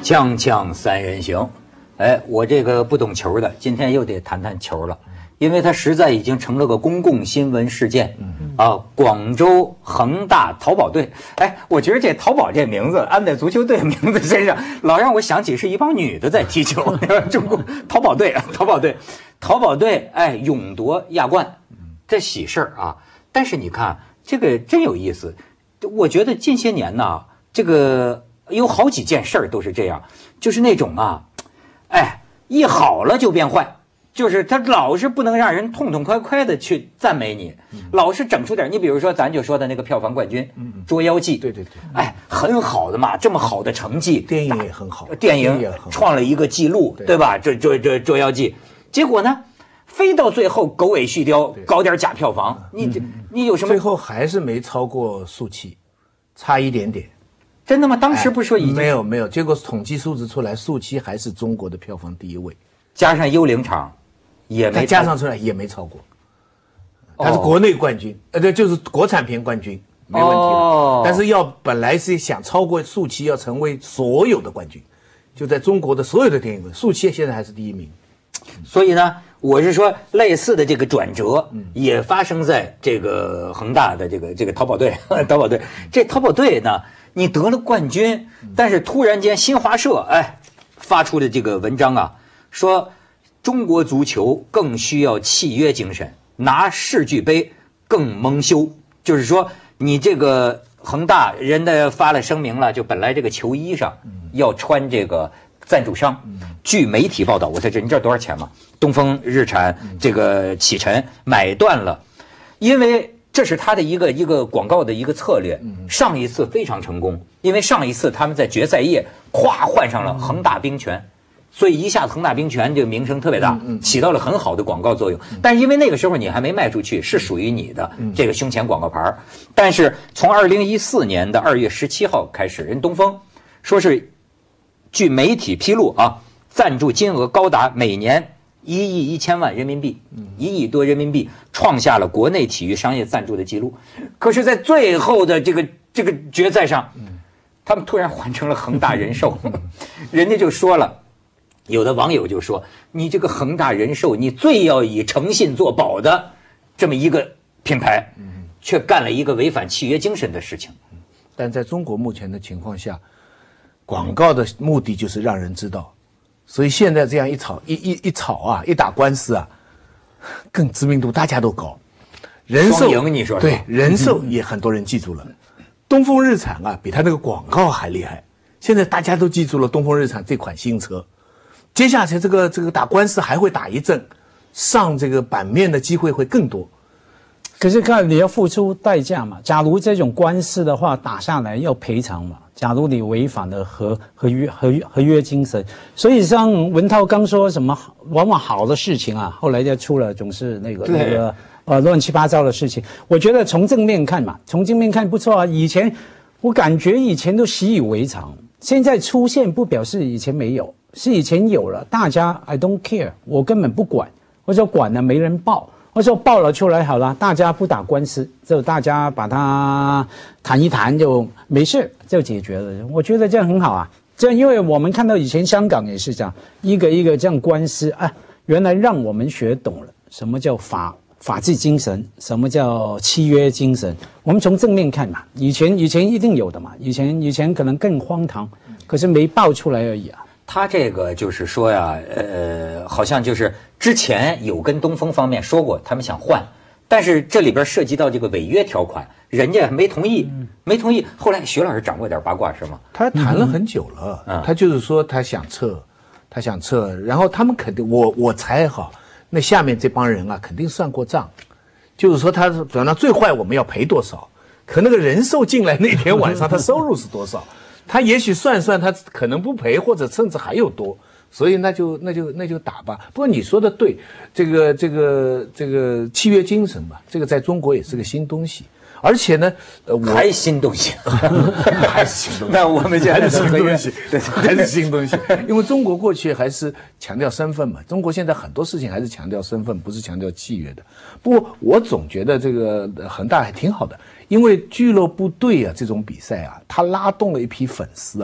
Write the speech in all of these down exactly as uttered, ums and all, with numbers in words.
锵锵三人行，哎，我这个不懂球的，今天又得谈谈球了，因为它实在已经成了个公共新闻事件。啊，广州恒大淘宝队，哎，我觉得这淘宝这名字安在足球队名字身上，老让我想起是一帮女的在踢球。中国淘宝队，淘宝队，淘宝队，哎，勇夺亚冠，这喜事儿啊！但是你看这个真有意思，我觉得近些年呢，这个有好几件事儿都是这样，就是那种啊，哎，一好了就变坏。就是他老是不能让人痛痛快快的去赞美你，嗯、老是整出点。你比如说，咱就说的那个票房冠军《捉妖记》， 对对对， 哎，很好的嘛，这么好的成绩， 电影也很好， 电影创了一个记录，对, 对吧？这这这《捉妖记》，结果呢，非到最后狗尾续貂，搞点假票房，你这、嗯、你有什么？ 最后还是没超过速七，差一点点。 真的吗？当时不是说已经、 哎、没有没有，结果统计数字出来，速七还是中国的票房第一位， 加上幽灵场。也没加上出来也没超过，他是国内冠军，呃、哦，对，就是国产片冠军，没问题了。哦、但是要本来是想超过速七，要成为所有的冠军，就在中国的所有的电影，速七现在还是第一名。 所以呢，我是说，类似的这个转折也发生在这个恒大的这个这个淘宝队，淘宝队。这淘宝队呢，你得了冠军，但是突然间新华社哎发出的这个文章啊，说。中国足球更需要契约精神，拿世俱杯更蒙羞。就是说，你这个恒大人家发了声明了，就本来这个球衣上要穿这个赞助商。据媒体报道，我才知道，你知道多少钱吗？东风日产这个启辰买断了，因为这是他的一个一个广告的一个策略。上一次非常成功，因为上一次他们在决赛夜咵换上了恒大冰泉。所以一下恒大冰泉这个名声特别大，起到了很好的广告作用。但是因为那个时候你还没卖出去，是属于你的这个胸前广告牌。但是从二零一四年的二月十七号开始，人东风说是据媒体披露啊，赞助金额高达每年一亿一千万人民币，一亿多人民币，创下了国内体育商业赞助的记录。可是，在最后的这个这个决赛上，他们突然换成了恒大人寿，人家就说了。有的网友就说：“你这个恒大人寿，你最要以诚信做保的这么一个品牌，却干了一个违反契约精神的事情。” 但在中国目前的情况下，广告的目的就是让人知道，所以现在这样一吵一一一吵啊，一打官司啊，更知名度大家都高。人寿赢，你说对，人寿也很多人记住了。东风日产啊，比他那个广告还厉害。现在大家都记住了东风日产这款新车。接下来这个这个打官司还会打一阵，上这个版面的机会会更多。 可是看你要付出代价嘛。假如这种官司的话打下来要赔偿嘛。假如你违反了合合约合约合约精神，所以像文涛刚说什么，往往好的事情啊，后来就出了总是那个那个呃乱七八糟的事情。我觉得从正面看嘛，从正面看不错啊。以前我感觉以前都习以为常，现在出现不表示以前没有。是以前有了，大家 I don't care， 我根本不管，或者管了没人报，或者报了出来好了，大家不打官司，就大家把它谈一谈就没事，就解决了。我觉得这样很好啊，这样因为我们看到以前香港也是这样，一个一个这样官司啊，原来让我们学懂了什么叫法法治精神，什么叫契约精神。我们从正面看嘛，以前以前一定有的嘛，以前以前可能更荒唐，可是没爆出来而已啊。 他这个就是说呀，呃，好像就是之前有跟东风方面说过，他们想换，但是这里边涉及到这个违约条款，人家没同意，没同意。后来徐老师掌握点八卦是吗？ 他谈了很久了，嗯、他就是说他想撤，他想撤，然后他们肯定，我我猜哈，那下面这帮人啊，肯定算过账，就是说他等到最坏我们要赔多少，可那个人寿进来那天晚上他收入是多少？他也许算算，他可能不赔，或者甚至还有多，所以那就那就那就打吧。不过你说的对，这个这个这个契约精神吧，这个在中国也是个新东西，而且呢， 呃，还新东西， 还是新东西。 那我们现在还是新东西，对，还是新东西。因为中国过去还是强调身份嘛，中国现在很多事情还是强调身份，不是强调契约的。不过我总觉得这个恒大还挺好的。因为俱乐部队啊，这种比赛啊，他拉动了一批粉丝啊，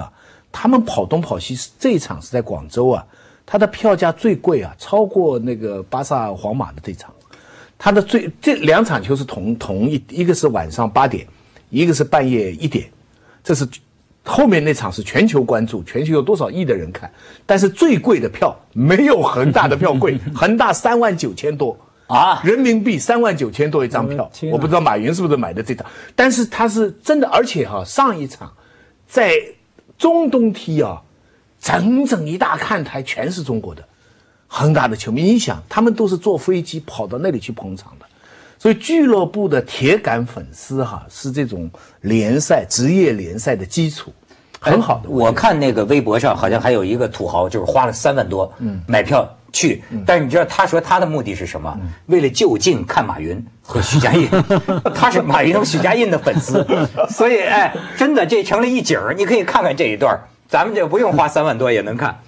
他们跑东跑西，这一场是在广州啊，他的票价最贵啊，超过那个巴萨皇马的这场。他的最这两场球是同同一，一个是晚上八点，一个是半夜一点，这是后面那场是全球关注，全球有多少亿的人看，但是最贵的票没有恒大的票贵，恒大三万九千多啊，人民币三万九千多一张票，我不知道马云是不是买的这场，但是他是真的，而且哈、啊，上一场在中东踢啊，整整一大看台全是中国的。恒大的球迷，你想，他们都是坐飞机跑到那里去捧场的，所以俱乐部的铁杆粉丝哈，是这种联赛、职业联赛的基础，很好的。 我, 我看那个微博上好像还有一个土豪，就是花了三万多买票去，嗯、但是你知道他说他的目的是什么？嗯、为了就近看马云和许家印，他是马云和许家印的粉丝，所以哎，真的这成了一景儿，你可以看看这一段，咱们就不用花三万多也能看。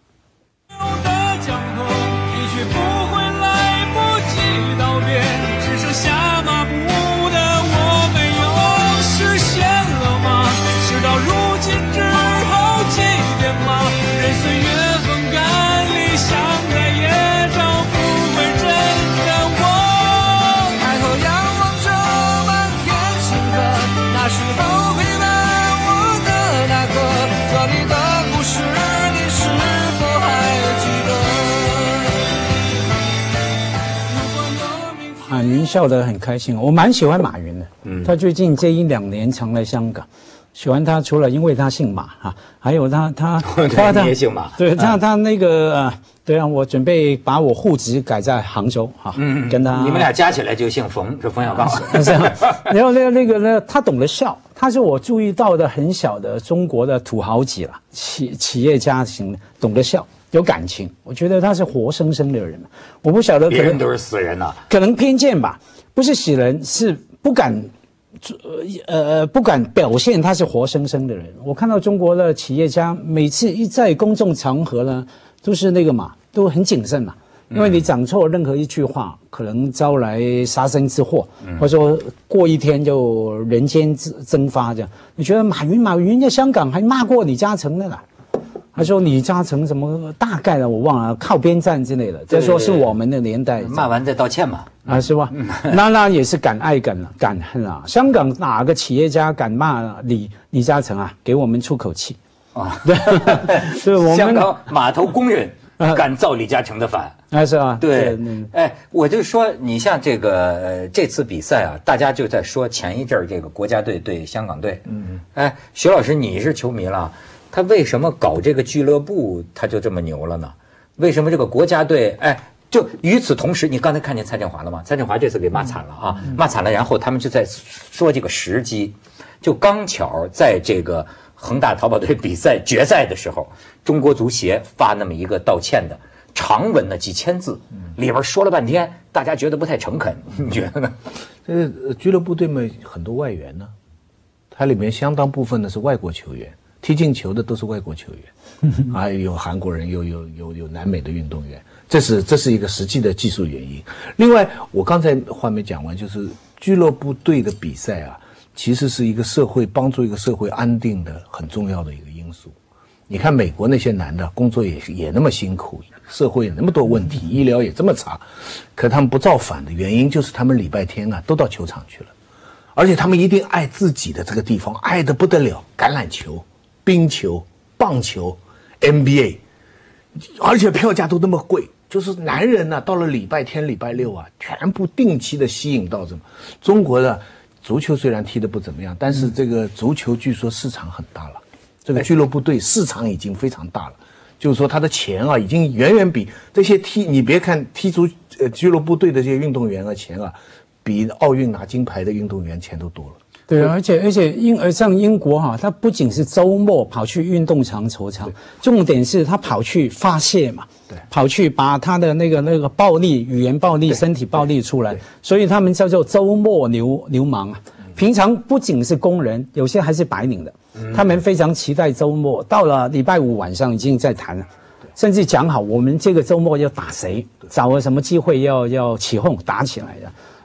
马云笑得很开心，我蛮喜欢马云的。嗯，他最近这一两年常来香港，喜欢他除了因为他姓马哈，还有他他他他也姓马， 对他他那个呃，对啊，我准备把我户籍改在杭州哈，嗯，跟他你们俩加起来就姓冯，是冯小刚。 是啊，然后那个那个呢，他懂得笑，他是我注意到的很小的中国的土豪级了，企企业家型的，懂得笑。有感情，我觉得他是活生生的人，我不晓得可能别人都是死人呐、啊， 可能偏见吧，不是死人，是不敢，呃呃不敢表现他是活生生的人。我看到中国的企业家每次一在公众场合呢，都是那个嘛，都很谨慎嘛，因为你讲错任何一句话，可能招来杀身之祸，嗯、或者说过一天就人间蒸发这样。你觉得马云马云在香港还骂过李嘉诚的啦？他说李嘉诚什么大概的我忘了，靠边站之类的，再说是我们的年代， 骂完再道歉嘛， 啊是吧？那那也是敢爱敢敢恨啊！香港哪个企业家敢骂李李嘉诚啊？给我们出口气啊！对，对，我们香港码头工人敢造李嘉诚的反啊，是吧？ 对，哎，我就说你像这个、呃、这次比赛啊，大家就在说前一阵这个国家队对香港队，嗯，哎，徐老师你是球迷了。他为什么搞这个俱乐部他就这么牛了呢？为什么这个国家队哎，就与此同时，你刚才看见蔡振华了吗？蔡振华这次给骂惨了啊，骂惨了，然后他们就在说这个时机，就刚巧在这个恒大淘宝队比赛决赛的时候，中国足协发那么一个道歉的长文的几千字，里边说了半天，大家觉得不太诚恳，你觉得呢？ 这个俱乐部队嘛，很多外援呢，它里面相当部分的是外国球员。踢进球的都是外国球员，啊，有韩国人，有有有有南美的运动员，这是这是一个实际的技术原因。另外，我刚才话没讲完，就是俱乐部队的比赛啊，其实是一个社会帮助一个社会安定的很重要的一个因素。你看美国那些男的工作也也那么辛苦，社会也那么多问题，医疗也这么差，可他们不造反的原因就是他们礼拜天啊都到球场去了，而且他们一定爱自己的这个地方，爱得不得了，橄榄球。冰球、棒球、N B A， 而且票价都那么贵，就是男人呢、啊，到了礼拜天、礼拜六啊，全部定期的吸引到这么。中国的足球虽然踢得不怎么样，但是这个足球据说市场很大了，这个俱乐部队市场已经非常大了，就是说他的钱啊，已经远远比这些踢，你别看踢足呃俱乐部队的这些运动员啊钱啊，比奥运拿金牌的运动员钱都多了。 对，而且而且英呃像英国哈、啊，他不仅是周末跑去运动场球场，重点是他跑去发泄嘛，对，跑去把他的那个那个暴力、语言暴力、身体暴力出来，所以他们叫做周末流流氓啊。平常不仅是工人，有些还是白领的，嗯、他们非常期待周末，到了礼拜五晚上已经在谈了，甚至讲好我们这个周末要打谁，找个什么机会要要起哄打起来的。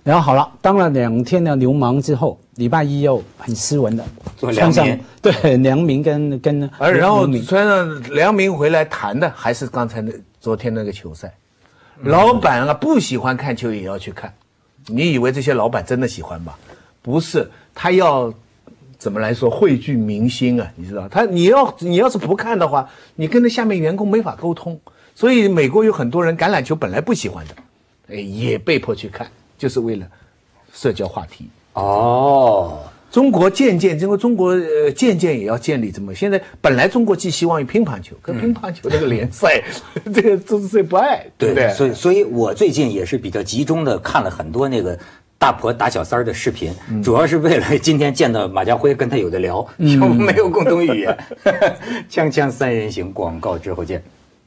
然后好了，当了两天的流氓之后，礼拜一又很斯文的做良民， 对良民跟跟， 而然后穿上良民回来谈的还是刚才那昨天那个球赛，嗯、老板啊不喜欢看球也要去看，你以为这些老板真的喜欢吧？不是，他要怎么来说汇聚民心啊？你知道，他你要你要是不看的话，你跟那下面员工没法沟通，所以美国有很多人橄榄球本来不喜欢的，哎，也被迫去看。就是为了社交话题哦。 中国渐渐，因为中国呃渐渐也要建立这么。现在本来中国寄希望于乒乓球，可乒乓球这个联赛，嗯、这个周志胜不爱，对不对？ 所以，所以我最近也是比较集中的看了很多那个大婆打小三儿的视频，嗯、主要是为了今天见到马家辉，跟他有的聊，嗯、我们没有共同语言。锵锵三人行，广告之后见。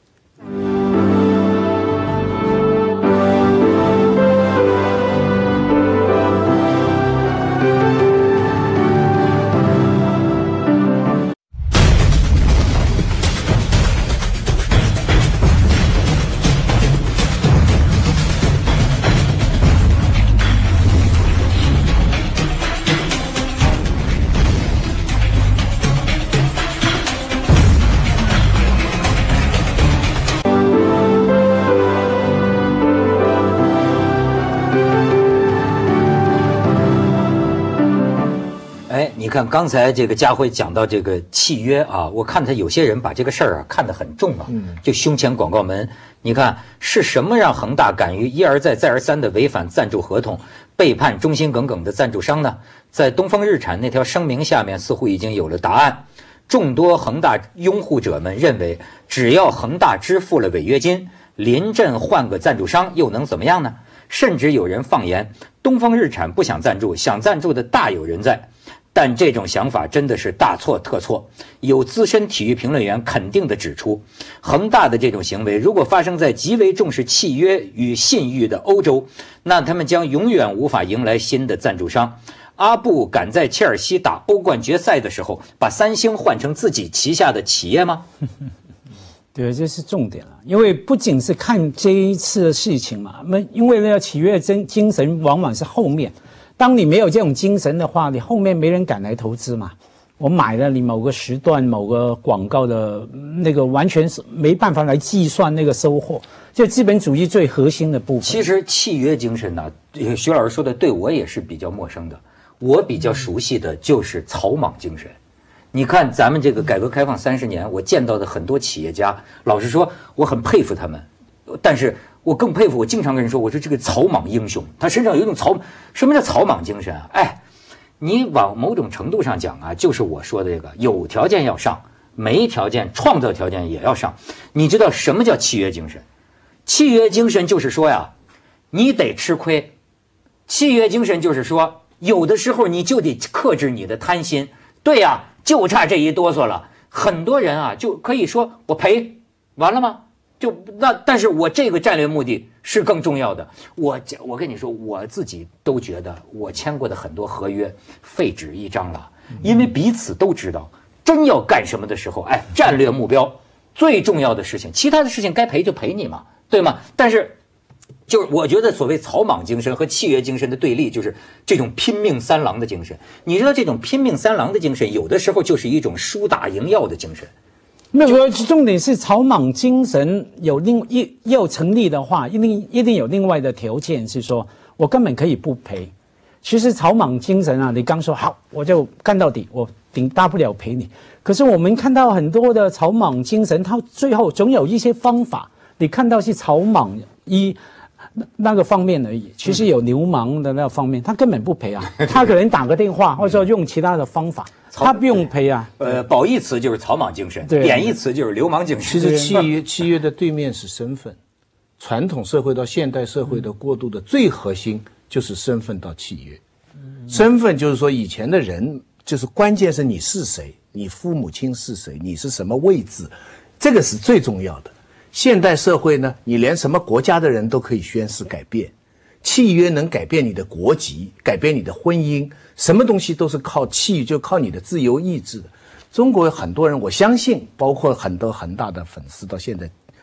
你看刚才这个家辉讲到这个契约啊，我看他有些人把这个事儿啊看得很重啊，就胸前广告门。你看是什么让恒大敢于一而再再而三的违反赞助合同，背叛忠心耿耿的赞助商呢？在东风日产那条声明下面似乎已经有了答案。众多恒大拥护者们认为，只要恒大支付了违约金，临阵换个赞助商又能怎么样呢？甚至有人放言，东风日产不想赞助，想赞助的大有人在。但这种想法真的是大错特错。有资深体育评论员肯定地指出，恒大的这种行为如果发生在极为重视契约与信誉的欧洲，那他们将永远无法迎来新的赞助商。阿布敢在切尔西打欧冠决赛的时候把三星换成自己旗下的企业吗？ 对，这是重点了。因为不仅是看这一次的事情嘛，那因为那个契约精精神往往是后面。当你没有这种精神的话，你后面没人敢来投资嘛。我买了你某个时段某个广告的那个，完全是没办法来计算那个收获，这资本主义最核心的部分。 其实契约精神呢，徐老师说的对我也是比较陌生的。我比较熟悉的就是草莽精神。你看咱们这个改革开放三十年，我见到的很多企业家，老实说我很佩服他们，但是我更佩服，我经常跟人说，我说这个草莽英雄，他身上有一种草，什么叫草莽精神啊？哎，你往某种程度上讲啊，就是我说的这个，有条件要上，没条件创造条件也要上。你知道什么叫契约精神？契约精神就是说呀，你得吃亏。契约精神就是说，有的时候你就得克制你的贪心。对呀，就差这一哆嗦了。很多人啊，就可以说我赔，完了吗？就那，但是我这个战略目的是更重要的。我我跟你说，我自己都觉得我签过的很多合约废纸一张了，因为彼此都知道，真要干什么的时候，哎，战略目标最重要的事情，其他的事情该赔就赔你嘛，对吗？但是，就是我觉得所谓草莽精神和契约精神的对立，就是这种拼命三郎的精神。你知道，这种拼命三郎的精神，有的时候就是一种输打赢要的精神。 那个重点是草莽精神有另一要成立的话，一定一定有另外的条件，是说我根本可以不赔。其实草莽精神啊，你刚说好，我就干到底，我顶大不了赔你。可是我们看到很多的草莽精神，它最后总有一些方法，你看到是草莽一那个方面而已，其实有流氓的那个方面，他根本不赔啊，他可能打个电话，或者说用其他的方法。他不用赔啊， 呃，褒义词就是草莽精神，贬义词就是流氓精神。 其实契约契约的对面是身份，传统社会到现代社会的过渡的最核心就是身份到契约。身份就是说以前的人，就是关键是你是谁，你父母亲是谁，你是什么位置，这个是最重要的。现代社会呢，你连什么国家的人都可以宣誓改变，契约能改变你的国籍，改变你的婚姻。什么东西都是靠契，就靠你的自由意志的。中国有很多人，我相信，包括很多恒大的粉丝，到现在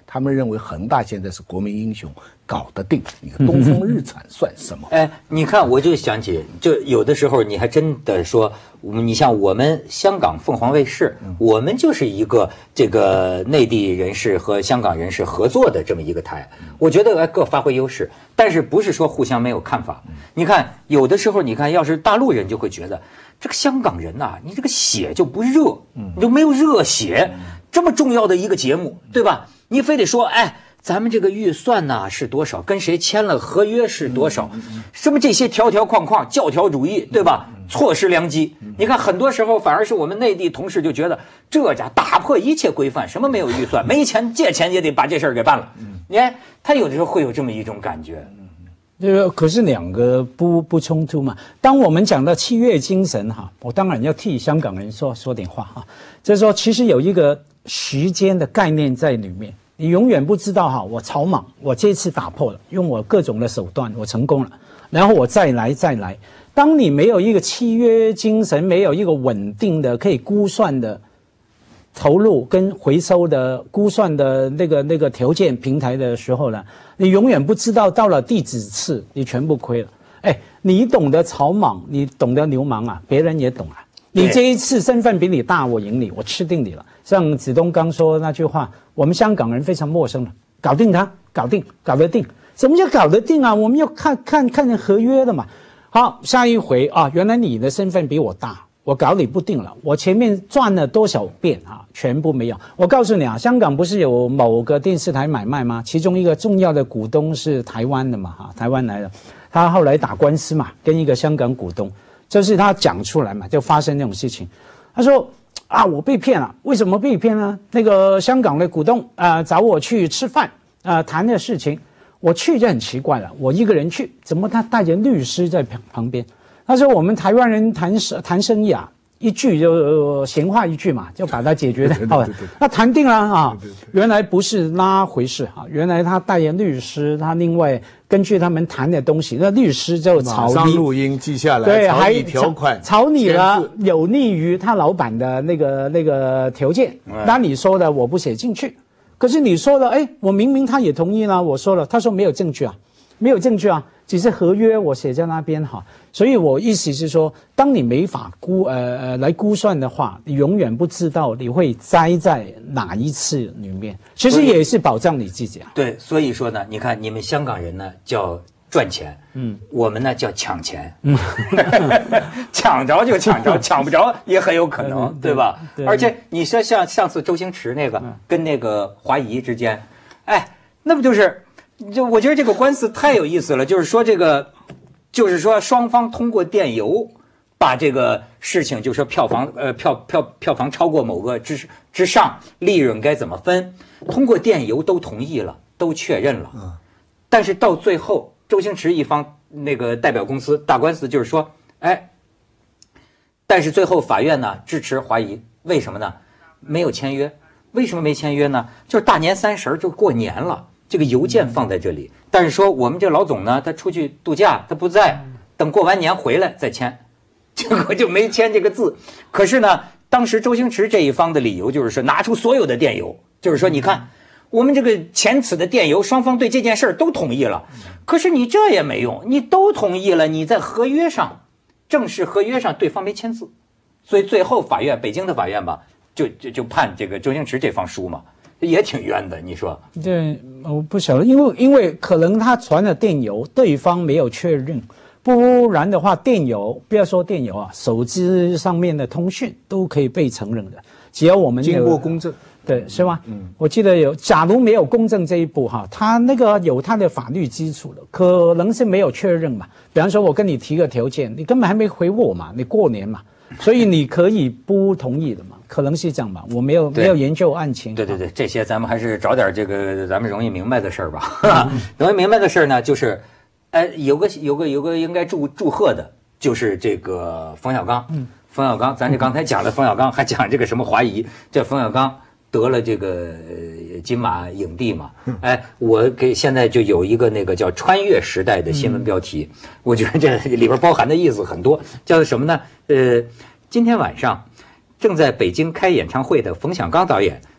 他们认为恒大现在是国民英雄，搞得定。你看东风日产算什么？ 哎，你看，我就想起，就有的时候你还真的说，你像我们香港凤凰卫视，嗯、我们就是一个这个内地人士和香港人士合作的这么一个台。我觉得各发挥优势，但是不是说互相没有看法。你看，有的时候你看，要是大陆人就会觉得这个香港人呐、啊，你这个血就不热，你就没有热血。这么重要的一个节目，对吧？你非得说，哎。咱们这个预算呢是多少？跟谁签了合约是多少？什么这些条条框框、教条主义，对吧？错失良机。你看，很多时候反而是我们内地同事就觉得这家打破一切规范，什么没有预算，没钱借钱也得把这事儿给办了。你看，他有的时候会有这么一种感觉。 这个可是两个不不冲突嘛？当我们讲到契约精神哈，我当然要替香港人说说点话哈，就是说其实有一个时间的概念在里面。你永远不知道哈，我草莽，我这次打破了，用我各种的手段，我成功了，然后我再来再来。当你没有一个契约精神，没有一个稳定的可以估算的投入跟回收的估算的那个那个条件平台的时候呢，你永远不知道到了第几次你全部亏了。哎，你懂得草莽，你懂得流氓啊，别人也懂啊。你这一次身份比你大，我赢你，我吃定你了。像子东刚说那句话，我们香港人非常陌生了，搞定他，搞定，搞得定。什么叫搞得定啊？我们要看看看合约的嘛。好，下一回啊，原来你的身份比我大，我搞你不定了。我前面赚了多少遍啊，全部没有。我告诉你啊，香港不是有某个电视台买卖吗？其中一个重要的股东是台湾的嘛，哈，台湾来的，他后来打官司嘛，跟一个香港股东。就是他讲出来嘛，就发生那种事情。他说啊，我被骗了，为什么被骗呢？那个香港的股东啊、呃、找我去吃饭啊、呃、谈的事情，我去就很奇怪了，我一个人去，怎么他带着律师在旁边？他说我们台湾人谈谈生意啊，一句就、呃、闲话一句嘛，就把它解决的好了。那谈定了啊，对对对，原来不是那回事啊，原来他带着律师，他另外。根据他们谈的东西，那律师就草拟， 马上录音记下来， 对， 草拟条款， 草拟了有利于他老板的那个那个条件。那你说的我不写进去，可是你说的，哎，我明明他也同意了，我说了，他说没有证据啊，没有证据啊，只是合约我写在那边哈。所以我意思是说，当你没法估呃呃来估算的话，你永远不知道你会栽在哪一次里面。其实也是保障你自己啊。 对，所以说呢，你看你们香港人呢叫赚钱，嗯，我们呢叫抢钱，嗯，抢着就抢着，抢不着也很有可能，对吧？对。而且你说像上次周星驰那个、嗯、跟那个华谊之间，哎，那不就是，就我觉得这个官司太有意思了，就是说这个。就是说，双方通过电邮把这个事情，就是说票房，呃，票票票房超过某个之之上，利润该怎么分，通过电邮都同意了，都确认了。嗯。但是到最后，周星驰一方那个代表公司打官司，就是说，哎，但是最后法院呢支持华谊，为什么呢？没有签约。为什么没签约呢？就是大年三十就过年了。这个邮件放在这里，但是说我们这老总呢，他出去度假，他不在，等过完年回来再签，结果就没签这个字。可是呢，当时周星驰这一方的理由就是说，拿出所有的电邮，就是说，你看我们这个前此的电邮，双方对这件事都同意了，可是你这也没用，你都同意了，你在合约上，正式合约上对方没签字，所以最后法院，北京的法院吧，就就就判这个周星驰这方输嘛。也挺冤的，你说？ 对，我不晓得，因为因为可能他传了电邮，对方没有确认，不然的话，电邮不要说电邮啊，手机上面的通讯都可以被承认的，只要我们经过公证， 对，是吧？嗯，我记得有，假如没有公证这一步哈，他那个有他的法律基础的，可能是没有确认嘛。比方说，我跟你提个条件，你根本还没回我嘛，你过年嘛。所以你可以不同意的嘛，可能是这样吧，我没有没有研究案情。 对对对，这些咱们还是找点这个咱们容易明白的事儿吧。容易明白的事儿呢，就是，哎，有个有个有个应该祝祝贺的，就是这个冯小刚。嗯，冯小刚，咱这刚才讲了冯小刚，还讲这个什么华谊，这冯小刚得了这个金马影帝嘛。哎，我给现在就有一个那个叫穿越时代的新闻标题，嗯、我觉得这里边包含的意思很多，叫做什么呢？呃，今天晚上正在北京开演唱会的冯小刚导演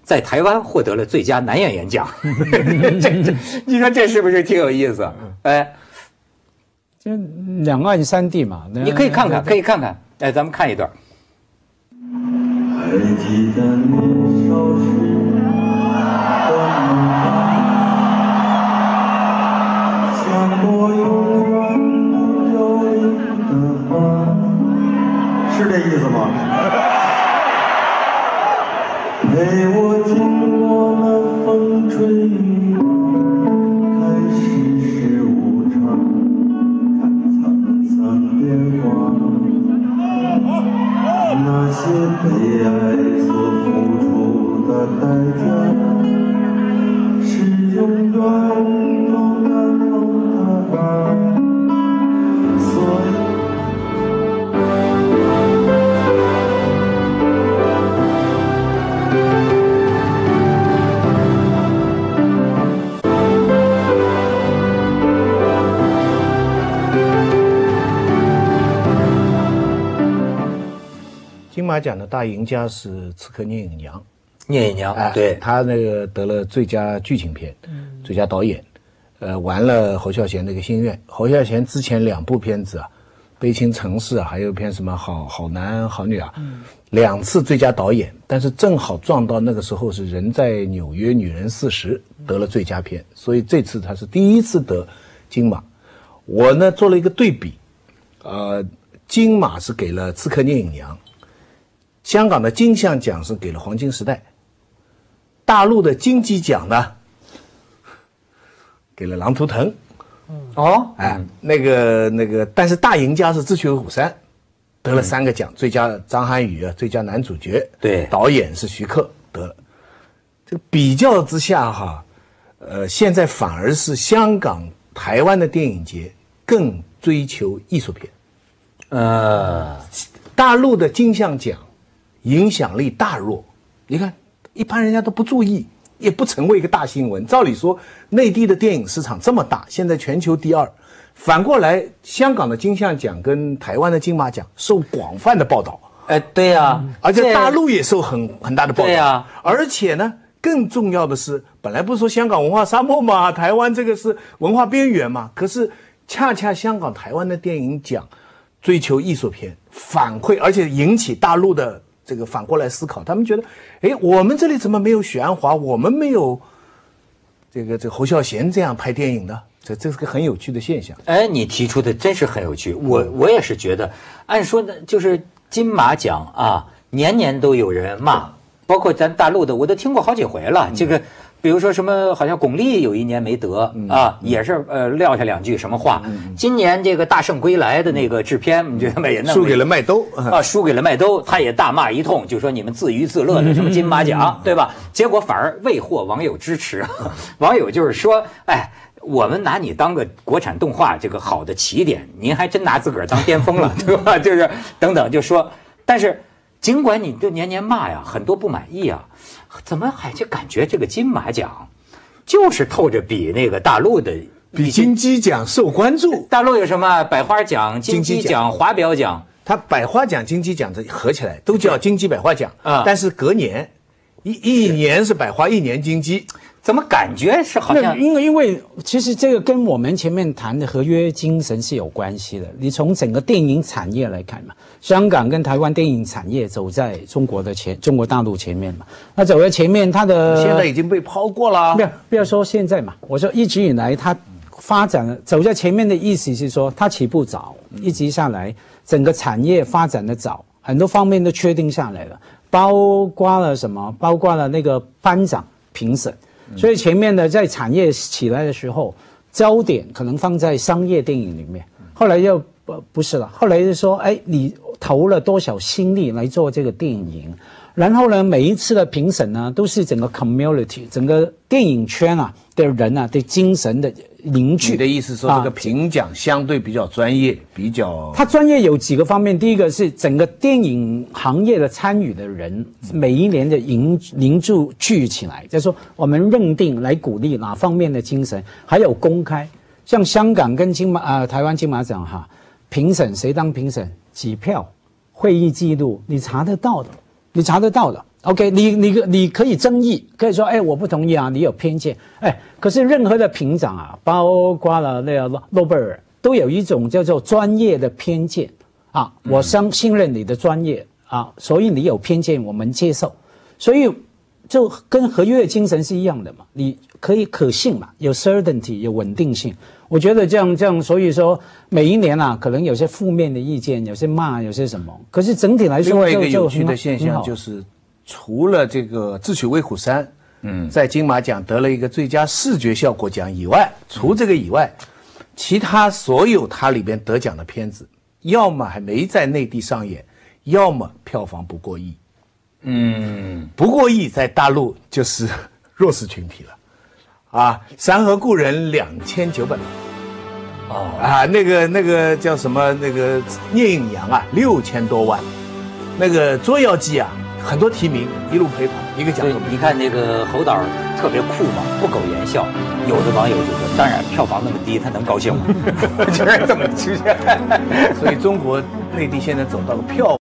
在台湾获得了最佳男演员奖。这这，你说这是不是挺有意思？哎， 就两岸三地嘛， 你可以看看，可以看看。哎，咱们看一段。 还记得年少时像朵永远不凋零的花，是这意思吗？陪我经过那风吹雨打，看世事无常，看沧桑变化，那些被爱所付出的代价，是永远都难忘的爱。所以金马奖的大赢家是《刺客聂隐娘》， 聂隐娘， 哎， 对， 他那个得了最佳剧情片，嗯，最佳导演，呃，完了侯孝贤那个《心愿》。侯孝贤之前两部片子啊，《悲情城市》啊，还有一篇什么好好男好女啊，嗯，两次最佳导演，但是正好撞到那个时候是人在纽约女人四十得了最佳片，所以这次他是第一次得金马。我呢做了一个对比，呃，金马是给了《刺客聂隐娘》。香港的金像奖是给了黄金时代，大陆的金鸡奖呢，给了狼图腾。 哦， 哎，那个那个，但是大赢家是《智取威虎山》，得了三个奖，最佳张涵予啊，最佳男主角， 对， 导演是徐克得了。这个比较之下哈，呃，现在反而是香港、台湾的电影节更追求艺术片。 呃， 大陆的金像奖影响力大弱，你看一般人家都不注意，也不成为一个大新闻。照理说，内地的电影市场这么大，现在全球第二，反过来，香港的金像奖跟台湾的金马奖受广泛的报道。 哎，对呀、啊， 而且大陆也受很很大的报道。 对呀、啊， 而且呢，更重要的是，本来不是说香港文化沙漠嘛，台湾这个是文化边缘嘛，可是恰恰香港、台湾的电影奖追求艺术片，反馈，而且引起大陆的这个反过来思考，他们觉得，哎，我们这里怎么没有许鞍华，我们没有这个这个侯孝贤这样拍电影呢？这这是个很有趣的现象。 哎，你提出的真是很有趣，我我也是觉得，按说呢，就是金马奖啊，年年都有人骂，包括咱大陆的，我都听过好几回了。嗯、这个，比如说什么，好像巩俐有一年没得、嗯、啊，也是呃撂下两句什么话。嗯、今年这个《大圣归来》的那个制片，你觉得没？ 输给了麦兜啊，输给了麦兜，他也大骂一通，就说你们自娱自乐的什么金马奖，对吧？结果反而未获网友支持，网友就是说，哎。我们拿你当个国产动画这个好的起点，您还真拿自个儿当巅峰了，对吧？就是等等，就说，但是尽管你就年年骂呀，很多不满意啊，怎么还就感觉这个金马奖就是透着比那个大陆的比金鸡奖受关注。 大陆有什么百花奖、金鸡奖、华表奖？ 它百花奖、金鸡奖这合起来都叫金鸡百花奖啊，但是隔年一一年是百花，一年金鸡。 怎么感觉是好像？ 因为因为其实这个跟我们前面谈的合约精神是有关系的。你从整个电影产业来看嘛，香港跟台湾电影产业走在中国的前，中国大陆前面嘛。那走在前面，它的现在已经被抛过了。 不要不要说现在嘛，我说一直以来它发展走在前面的意思是说，它起步早，一直下来整个产业发展的早，很多方面都确定下来了，包括了什么？包括了那个颁奖评审。所以前面的在产业起来的时候，焦点可能放在商业电影里面，后来又不不是了，后来就说，哎，你投了多少心力来做这个电影，然后呢，每一次的评审呢，都是整个 community 整个电影圈啊的人啊的精神的凝聚。 你的意思说，这个评奖相对比较专业，比较它专业有几个方面，第一个是整个电影行业的参与的人，每一年的凝凝聚聚起来，就是说我们认定来鼓励哪方面的精神，还有公开，像香港跟金马啊、呃、台湾金马奖哈，评审谁当评审，几票，会议记录你查得到的，你查得到的 OK， 你你你可以争议，可以说，哎，我不同意啊，你有偏见，哎，可是任何的评奖啊，包括了那个诺贝尔，都有一种叫做专业的偏见啊，我相信任你的专业啊，所以你有偏见，我们接受，所以就跟合约精神是一样的嘛，你可以可信嘛，有 certainty， 有稳定性。我觉得这样这样，所以说每一年啊，可能有些负面的意见，有些骂，有些什么，可是整体来说， 另外一个有趣的现象就是。除了这个《智取威虎山》，嗯，在金马奖得了一个最佳视觉效果奖以外，除这个以外，其他所有它里边得奖的片子，要么还没在内地上演，要么票房不过亿。嗯，不过亿在大陆就是弱势群体了，啊，《山河故人》两千九百万，哦，啊，那个那个叫什么那个聂隐娘啊，六千多万，那个《捉妖记》啊。很多提名一路陪跑，一个奖都没有。 你看那个侯导特别酷嘛，不苟言笑。有的网友就说：“当然，票房那么低，他能高兴吗？”就是这么出现。 所以中国内地现在走到了票。